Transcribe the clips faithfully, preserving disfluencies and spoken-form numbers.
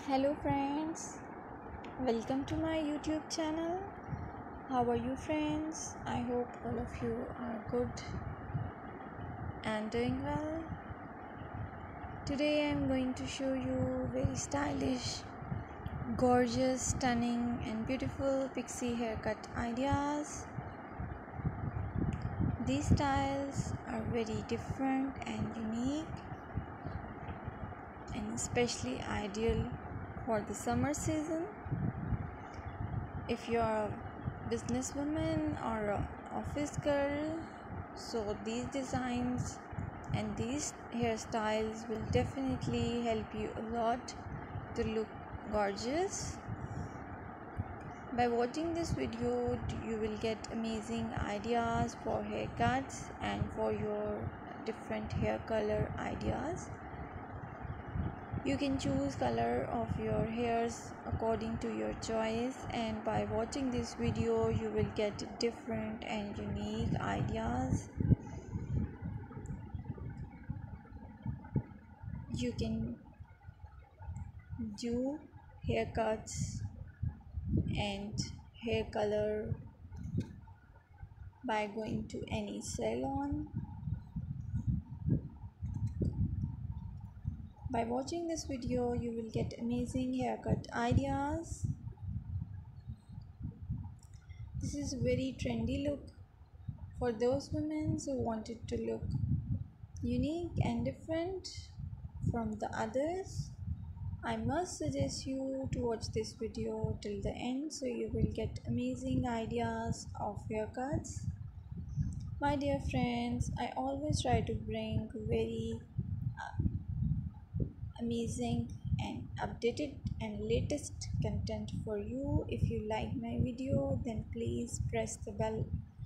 Hello friends, welcome to my YouTube channel. How are you friends? I hope all of you are good and doing well. Today I am going to show you very stylish, gorgeous, stunning and beautiful pixie haircut ideas. These styles are very different and unique and especially ideal for the summer season. If you are a businesswoman or a office girl, so these designs and these hairstyles will definitely help you a lot to look gorgeous. By watching this video, you will get amazing ideas for haircuts and for your different hair color ideas. You can choose color of your hairs according to your choice, and by watching this video you will get different and unique ideas. You can do haircuts and hair color by going to any salon. By watching this video you will get amazing haircut ideas. This is a very trendy look for those women who wanted to look unique and different from the others. I must suggest you to watch this video till the end so you will get amazing ideas of haircuts. My dear friends, I always try to bring very amazing and updated and latest content for you. If you like my video, then please press the bell,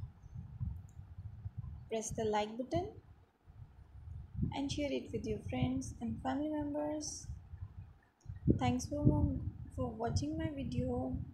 press the like button and share it with your friends and family members. Thanks for, for watching my video.